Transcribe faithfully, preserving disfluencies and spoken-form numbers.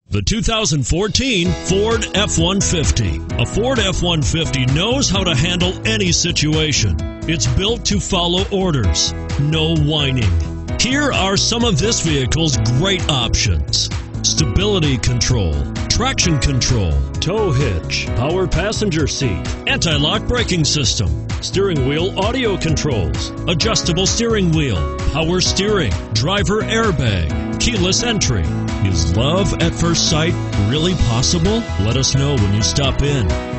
The two thousand fourteen Ford F one fifty. A Ford F one fifty knows how to handle any situation. It's built to follow orders, no whining. Here are some of this vehicle's great options: stability control, traction control, tow hitch, power passenger seat, anti-lock braking system, steering wheel audio controls, adjustable steering wheel, power steering, driver airbag, keyless entry. Is love at first sight really possible? Let us know when you stop in.